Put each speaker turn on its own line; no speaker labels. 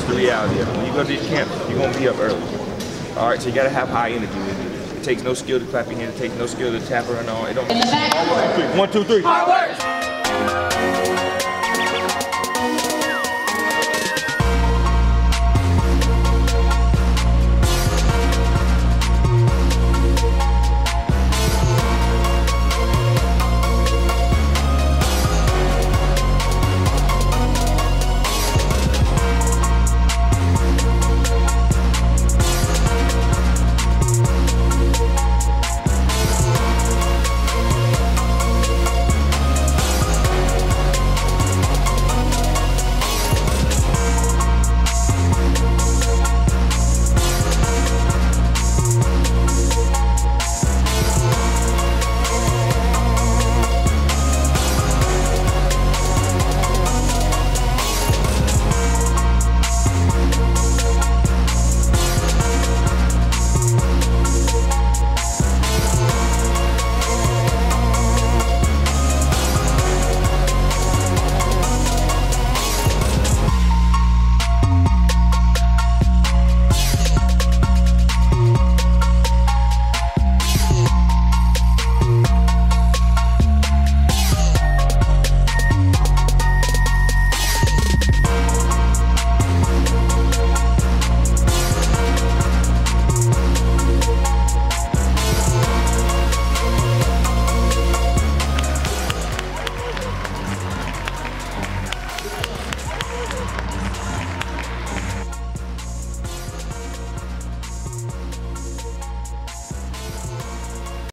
the reality of it. When you go to these camps, you're gonna be up early. All right, so you gotta have high energy with you. It takes no skill to clap your hands. It takes no skill to tap her and all. It don't. 1, 2, 3. 1, 2, 3. Hard work.